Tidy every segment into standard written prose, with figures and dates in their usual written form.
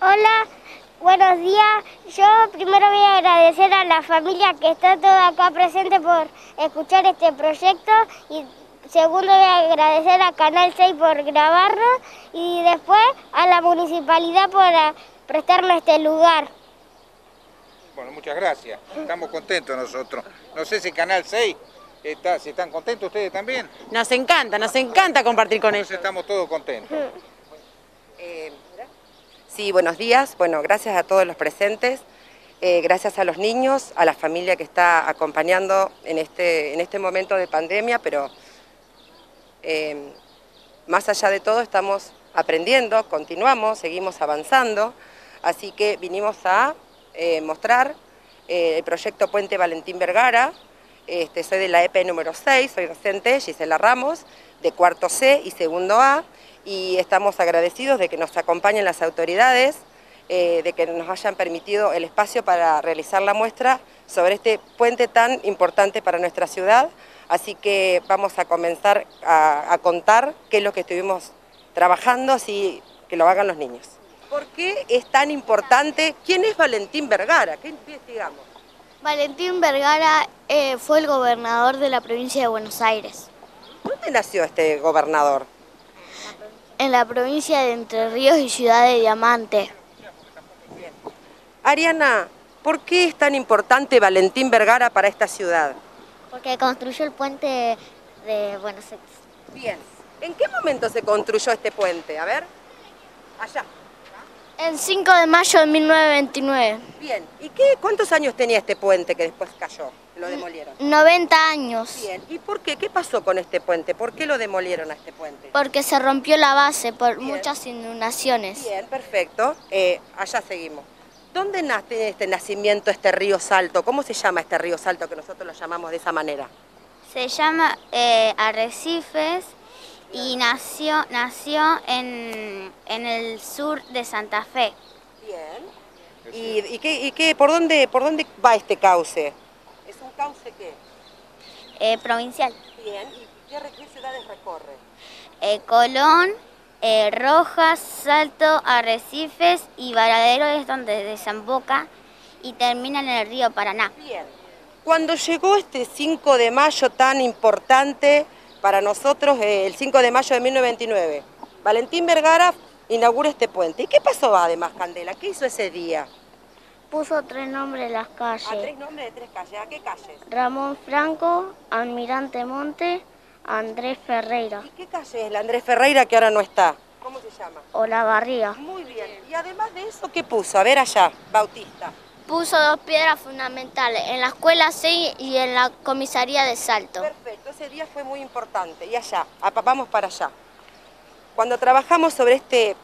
Hola, buenos días. Yo primero voy a agradecer a la familia que está toda acá presente por escuchar este proyecto y segundo voy a agradecer a Canal 6 por grabarlo y después a la municipalidad por prestarme este lugar. Bueno, muchas gracias. Estamos contentos nosotros. No sé si Canal 6 si están contentos ustedes también. Nos encanta compartir con ellos. Entonces estamos todos contentos. Sí, buenos días. Bueno, gracias a todos los presentes, gracias a los niños, a la familia que está acompañando en este momento de pandemia, pero más allá de todo estamos aprendiendo, continuamos, seguimos avanzando, así que vinimos a mostrar el proyecto Puente Valentín Vergara. Soy de la EP número 6, soy docente Gisela Ramos, de cuarto C y segundo A, y estamos agradecidos de que nos acompañen las autoridades, de que nos hayan permitido el espacio para realizar la muestra sobre este puente tan importante para nuestra ciudad. Así que vamos a comenzar a contar qué es lo que estuvimos trabajando, así que lo hagan los niños. ¿Por qué es tan importante? ¿Quién es Valentín Vergara? ¿Qué investigamos? Valentín Vergara fue el gobernador de la provincia de Buenos Aires. ¿Dónde nació este gobernador? En la provincia de Entre Ríos y Ciudad de Diamante. Ariana, ¿por qué es tan importante Valentín Vergara para esta ciudad? Porque construyó el puente de Buenos Aires. Bien. ¿En qué momento se construyó este puente? A ver. Allá. El 5 de mayo de 1929. Bien. ¿Y cuántos años tenía este puente que después cayó? Lo demolieron. 90 años. Bien. ¿Y por qué? ¿Qué pasó con este puente? ¿Por qué lo demolieron a este puente? Porque se rompió la base por Bien. muchas inundaciones. Bien, perfecto. Allá seguimos. ¿Dónde nace este nacimiento, este río Salto? ¿Cómo se llama este río Salto que nosotros lo llamamos de esa manera? Se llama Arrecifes y nació en el sur de Santa Fe. Bien. ¿Y por dónde va este cauce? ¿Es un cauce qué? Provincial. Bien. ¿Y qué ciudades recorre? Colón, Rojas, Salto, Arrecifes y Varadero es donde desemboca y termina en el río Paraná. Bien. Cuando llegó este 5 de mayo tan importante para nosotros, el 5 de mayo de 1929, Valentín Vergara inaugura este puente. ¿Y qué pasó además, Candela? ¿Qué hizo ese día? Puso 3 nombres en las calles. A 3 nombres de 3 calles. ¿A qué calles? Ramón Franco, Almirante Monte, Andrés Ferreira. ¿Y qué calle es la Andrés Ferreira que ahora no está? ¿Cómo se llama? Olavarría. Muy bien. Y además de eso, ¿qué puso? A ver allá, Bautista. Puso 2 piedras fundamentales, en la escuela 6 y en la comisaría de Salto. Perfecto, ese día fue muy importante. Y allá, vamos para allá. Cuando trabajamos sobre este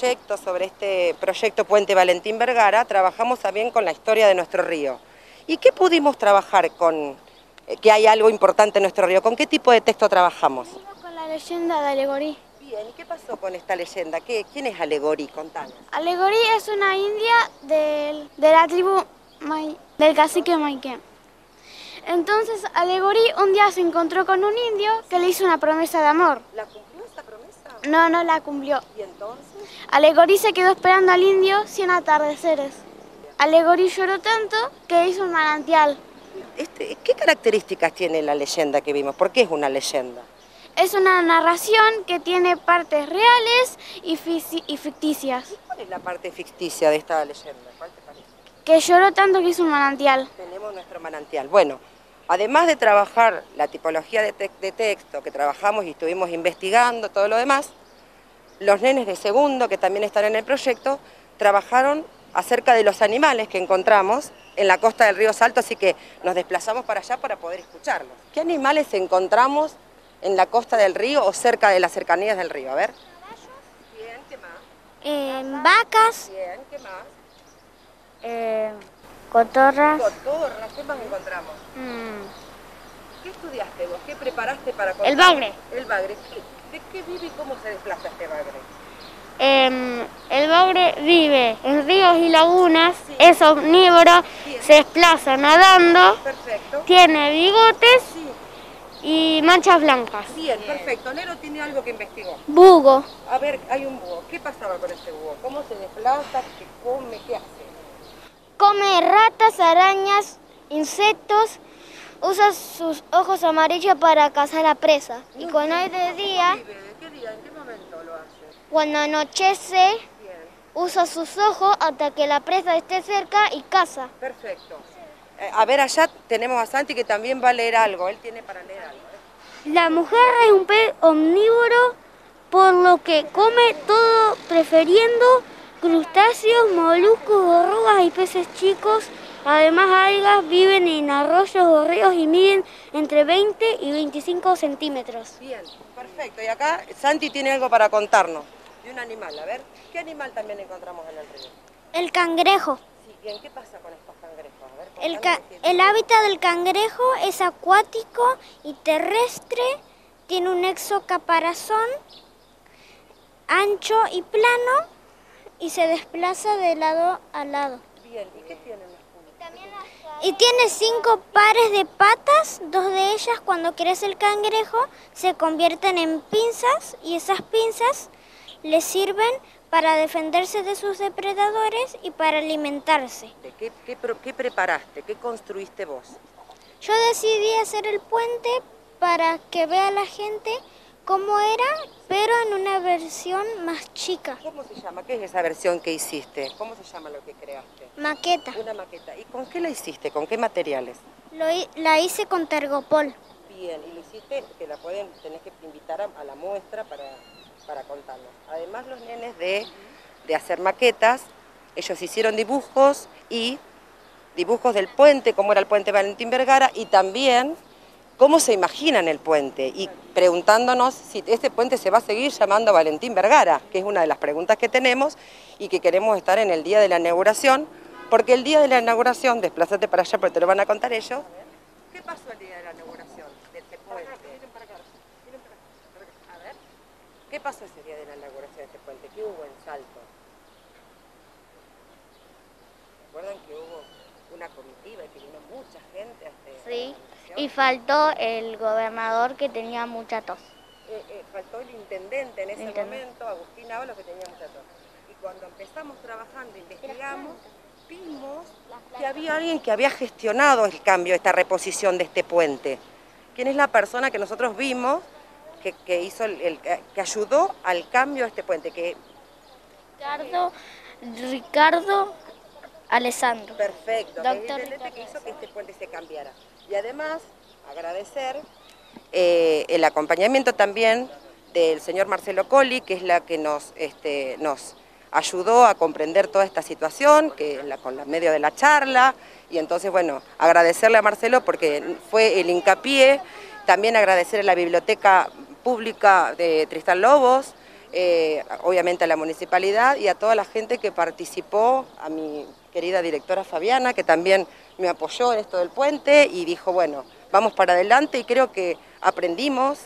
proyecto Puente Valentín Vergara, trabajamos también con la historia de nuestro río. ¿Y qué pudimos trabajar con que hay algo importante en nuestro río? ¿Con qué tipo de texto trabajamos? Con la leyenda de Alegorí. Bien, ¿y qué pasó con esta leyenda? ¿Quién es Alegorí? Contanos. Alegorí es una india de la tribu del cacique Maiquén. Entonces Alegorí un día se encontró con un indio que le hizo una promesa de amor. ¿La cumplió esa promesa? No la cumplió. ¿Y entonces? Alegorí se quedó esperando al indio 100 atardeceres. Alegorí lloró tanto que hizo un manantial. ¿Qué características tiene la leyenda que vimos? ¿Por qué es una leyenda? Es una narración que tiene partes reales y ficticias. ¿Y cuál es la parte ficticia de esta leyenda? ¿Cuál te parece? Que lloró tanto que hizo un manantial. Tenemos nuestro manantial. Bueno, además de trabajar la tipología de texto que trabajamos y estuvimos investigando, todo lo demás, los nenes de segundo, que también están en el proyecto, trabajaron acerca de los animales que encontramos en la costa del río Salto, así que nos desplazamos para allá para poder escucharlos. ¿Qué animales encontramos en la costa del río o cerca de las cercanías del río? A ver. Bien, ¿qué más? Vacas. Bien, ¿qué más? Cotorras. Cotorras, ¿qué más encontramos? ¿Qué estudiaste vos? ¿Qué preparaste para contar? El bagre. El bagre. ¿De qué vive y cómo se desplaza este bagre? El bagre vive en ríos y lagunas, Sí. es omnívoro, Bien. se desplaza nadando, Perfecto. tiene bigotes Sí. y manchas blancas. Bien, perfecto. Nero tiene algo que investigó. Bugo. A ver, hay un búho. ¿Qué pasaba con este búho? ¿Cómo se desplaza? ¿Qué come? ¿Qué hace? Come ratas, arañas, insectos. Usa sus ojos amarillos para cazar a presa. Y cuando es de día, ¿De qué día? ¿En qué momento lo hace? cuando anochece, Bien, usa sus ojos hasta que la presa esté cerca y caza. perfecto. A ver, allá tenemos a Santi que también va a leer algo. Él tiene para leer algo. La mujer es un pez omnívoro, por lo que come todo, prefiriendo crustáceos, moluscos, orugas y peces chicos. Además, algas viven en arroyos o ríos y miden entre 20 y 25 centímetros. Bien, perfecto. Y acá Santi tiene algo para contarnos de un animal. A ver, ¿qué animal también encontramos en el río? El cangrejo. Sí, bien, ¿qué pasa con estos cangrejos? A ver, contanos El hábitat del cangrejo es acuático y terrestre, tiene un exocaparazón ancho y plano y se desplaza de lado a lado. Bien, ¿y qué tienen las puntas? Y tiene 5 pares de patas, 2 de ellas cuando crece el cangrejo se convierten en pinzas y esas pinzas le sirven para defenderse de sus depredadores y para alimentarse. ¿Qué preparaste? ¿Qué construiste vos? Yo decidí hacer el puente para que vea la gente cómo era, pero en una versión más chica. ¿Cómo se llama? ¿Qué es esa versión que hiciste? ¿Cómo se llama lo que creaste? Maqueta. Una maqueta. ¿Y con qué la hiciste? ¿Con qué materiales? La hice con tergopol. Bien, y lo hiciste, que tenés que invitar a la muestra para contarnos. Además los nenes de hacer maquetas, ellos hicieron dibujos del puente, cómo era el puente Valentín Vergara, y también cómo se imaginan el puente, y preguntándonos si este puente se va a seguir llamando Valentín Vergara, que es una de las preguntas que tenemos y que queremos estar en el día de la inauguración, porque el día de la inauguración, desplázate para allá porque te lo van a contar ellos. ¿Qué pasó el día de la inauguración de este puente? A ver, ¿qué pasó ese día de la inauguración de este puente? ¿Qué hubo en Salto? ¿Recuerdan que hubo una comitiva y que vino mucha gente a Sí, y faltó el gobernador que tenía mucha tos. Faltó el intendente en ese momento, Agustín Ábalos, que tenía mucha tos. Y cuando empezamos trabajando, investigamos, vimos que había alguien que había gestionado el cambio, esta reposición de este puente. ¿Quién es la persona que nosotros vimos que hizo que ayudó al cambio de este puente? Ricardo Alessandro. Perfecto, Doctor que es el Ricardo que hizo que este puente se cambiara. Y además, agradecer el acompañamiento también del señor Marcelo Colli, que es la que nos ayudó a comprender toda esta situación, con la medio de la charla, y entonces, bueno, agradecerle a Marcelo porque fue el hincapié, también agradecer a la Biblioteca Pública de Tristán Lobos, obviamente a la municipalidad y a toda la gente que participó, a mi querida directora Fabiana, que también me apoyó en esto del puente y dijo, bueno, vamos para adelante, y creo que aprendimos,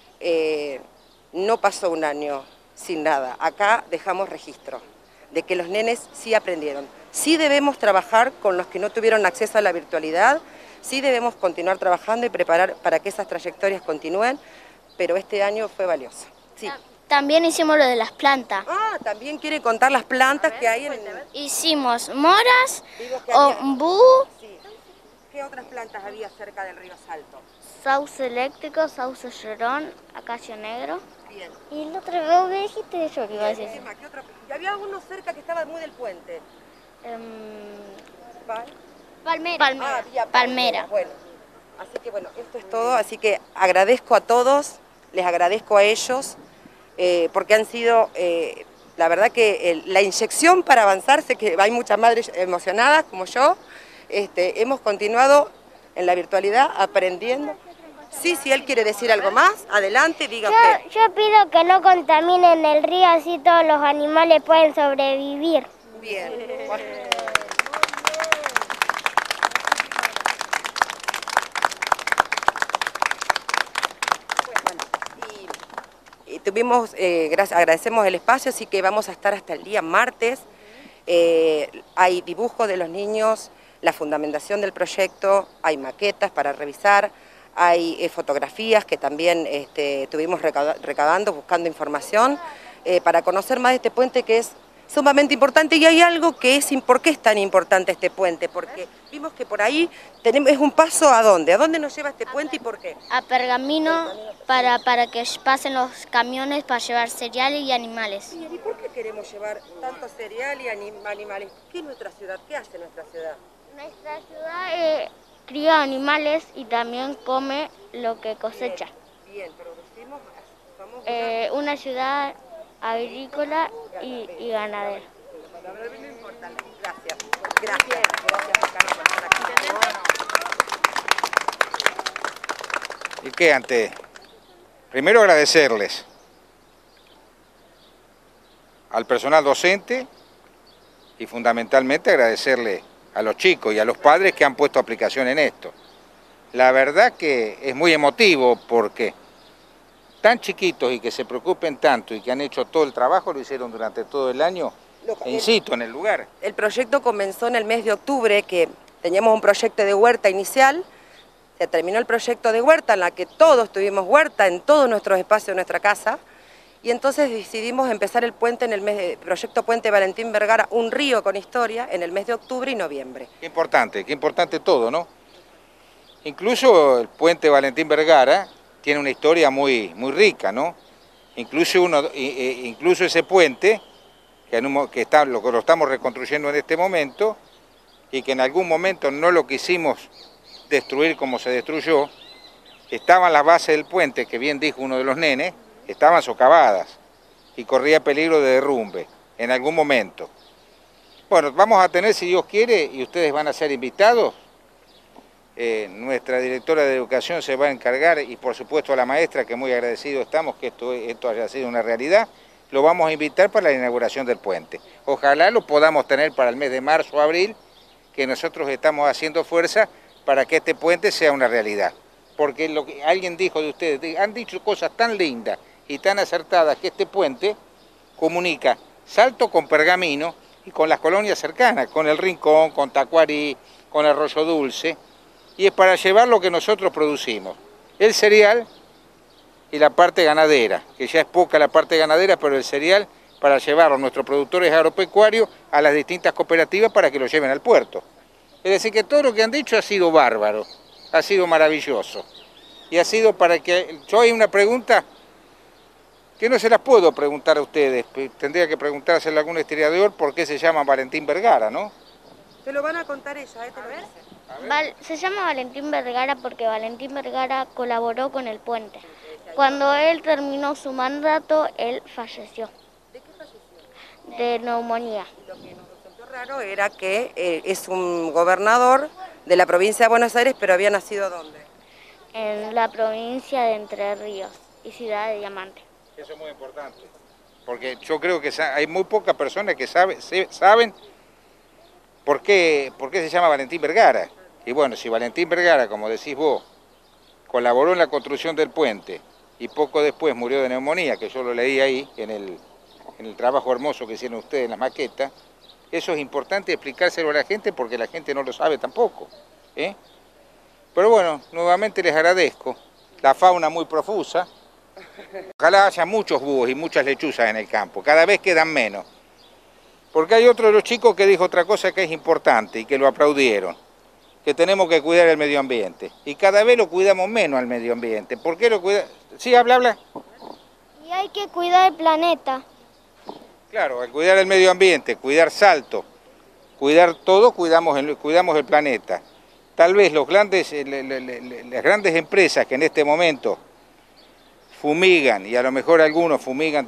no pasó un año sin nada, acá dejamos registro de que los nenes sí aprendieron. Sí debemos trabajar con los que no tuvieron acceso a la virtualidad, sí debemos continuar trabajando y preparar para que esas trayectorias continúen, pero este año fue valioso. Sí. También hicimos lo de las plantas. Ah, también quiere contar las plantas que hay en... Hicimos moras, ombú, Sí. ¿Qué otras plantas había cerca del río Salto? sauce eléctrico, sauce llorón, acacio negro. Bien. Y el otro, ¿vos me dijiste yo que iba a decir? ¿Qué más? ¿Qué otra? Y había uno cerca que estaba muy del puente. Palmera. había Palmera. Bueno, así que bueno, esto es todo. Así que agradezco a todos, les agradezco a ellos, porque han sido, la verdad que la inyección para avanzar, sé que hay muchas madres emocionadas como yo, hemos continuado en la virtualidad aprendiendo. Sí, si él quiere decir algo más, adelante, diga usted. Yo pido que no contaminen el río, así todos los animales pueden sobrevivir. Bien. Y tuvimos, agradecemos el espacio, así que vamos a estar hasta el día martes. Hay dibujos de los niños, la fundamentación del proyecto, hay maquetas para revisar, hay fotografías que también estuvimos recabando, buscando información para conocer más de este puente que es sumamente importante. Y hay algo que es, ¿por qué es tan importante este puente? Porque vimos que por ahí es un paso ¿a dónde? ¿A dónde nos lleva este puente y por qué? A Pergamino para que pasen los camiones para llevar cereal y animales. ¿Y por qué queremos llevar tanto cereal y animales? ¿Qué es nuestra ciudad? ¿Qué hace nuestra ciudad? Nuestra ciudad cría animales y también come lo que cosecha. Bien, pero decimos, una ciudad agrícola y ganadera. No importa. Gracias. Gracias. Gracias por estar aquí. ¿Y qué antes? Primero agradecerles al personal docente y fundamentalmente agradecerle a los chicos y a los padres que han puesto aplicación en esto. La verdad que es muy emotivo porque tan chiquitos y que se preocupen tanto y que han hecho todo el trabajo, lo hicieron durante todo el año, in situ, en el lugar. El proyecto comenzó en el mes de octubre, que teníamos un proyecto de huerta inicial, se terminó el proyecto de huerta en la que todos tuvimos huerta en todos nuestros espacios de nuestra casa, y entonces decidimos empezar el puente en el mes de proyecto Puente Valentín Vergara, un río con historia, en el mes de octubre y noviembre. Qué importante todo, ¿no? Incluso el puente Valentín Vergara tiene una historia muy rica, ¿no? Incluso ese puente, lo estamos reconstruyendo en este momento, y que en algún momento no lo quisimos destruir como se destruyó, estaban las bases del puente, que bien dijo uno de los nenes, estaban socavadas y corría peligro de derrumbe en algún momento. Bueno, vamos a tener, si Dios quiere, y ustedes van a ser invitados, nuestra directora de educación se va a encargar, y por supuesto a la maestra, que muy agradecidos estamos que esto haya sido una realidad, lo vamos a invitar para la inauguración del puente. Ojalá lo podamos tener para el mes de marzo o abril, que nosotros estamos haciendo fuerza para que este puente sea una realidad. Porque lo que alguien dijo de ustedes, han dicho cosas tan lindas y tan acertadas, que este puente comunica Salto con Pergamino y con las colonias cercanas, con El Rincón, con Tacuarí, con Arroyo Dulce, y es para llevar lo que nosotros producimos, el cereal y la parte ganadera, que ya es poca la parte ganadera, pero el cereal para llevarlo a nuestros productores agropecuarios a las distintas cooperativas para que lo lleven al puerto. Es decir, que todo lo que han dicho ha sido bárbaro, ha sido maravilloso, y ha sido para que... Yo hay una pregunta que no se las puedo preguntar a ustedes, tendría que preguntársela a algún historiador por qué se llama Valentín Vergara, ¿no? Te lo van a contar ella, te lo dicen. Se llama Valentín Vergara porque Valentín Vergara colaboró con el puente. Cuando él terminó su mandato, él falleció. ¿De qué falleció? De neumonía. Lo que nos resultó raro era que es un gobernador de la provincia de Buenos Aires, pero había nacido ¿dónde? En la provincia de Entre Ríos y Ciudad de Diamante. Eso es muy importante, porque yo creo que hay muy pocas personas que saben por qué se llama Valentín Vergara. Y bueno, si Valentín Vergara, como decís vos, colaboró en la construcción del puente y poco después murió de neumonía, que yo lo leí ahí en el trabajo hermoso que hicieron ustedes en las maquetas, eso es importante explicárselo a la gente porque la gente no lo sabe tampoco, ¿eh? Pero bueno, nuevamente les agradezco, la fauna muy profusa, ojalá haya muchos búhos y muchas lechuzas en el campo, cada vez quedan menos. Porque hay otro de los chicos que dijo otra cosa que es importante y que lo aplaudieron, que tenemos que cuidar el medio ambiente. Y cada vez lo cuidamos menos al medio ambiente. ¿Por qué lo cuidamos? Sí, habla. Y hay que cuidar el planeta. Claro, al cuidar el medio ambiente, cuidar Salto, cuidar todo, cuidamos el planeta. Tal vez las grandes empresas que en este momento fumigan, y a lo mejor algunos fumigan,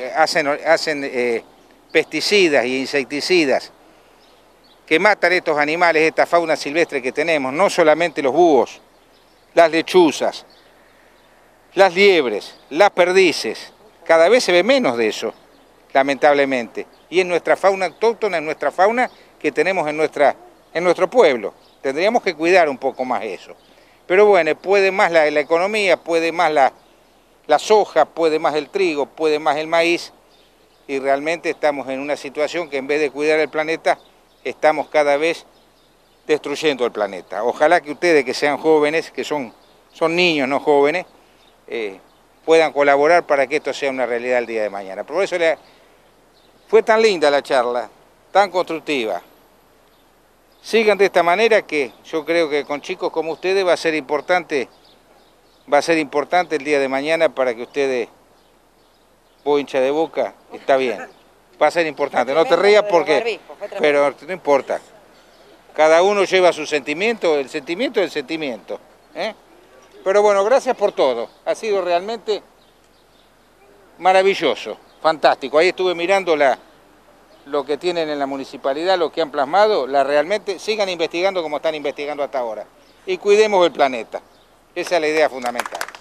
hacen pesticidas y insecticidas que matan estos animales, esta fauna silvestre que tenemos, no solamente los búhos, las lechuzas, las liebres, las perdices, cada vez se ve menos de eso, lamentablemente, y en nuestra fauna autóctona, en nuestra fauna que tenemos en nuestro pueblo, tendríamos que cuidar un poco más eso. Pero bueno, puede más la economía, puede más la soja, puede más el trigo, puede más el maíz, y realmente estamos en una situación que en vez de cuidar el planeta, estamos cada vez destruyendo el planeta. Ojalá que ustedes, que sean jóvenes, que son son niños, no jóvenes, puedan colaborar para que esto sea una realidad el día de mañana. Por eso fue tan linda la charla, tan constructiva. Sigan de esta manera, que yo creo que con chicos como ustedes va a ser importante el día de mañana para que ustedes, vos hincha de Boca, está bien, va a ser importante, no te rías porque, pero no importa, cada uno lleva su sentimiento, el sentimiento es el sentimiento, ¿eh? Pero bueno, gracias por todo, ha sido realmente maravilloso, fantástico. Ahí estuve mirando lo que tienen en la municipalidad, lo que han plasmado, realmente sigan investigando como están investigando hasta ahora y cuidemos el planeta, esa es la idea fundamental.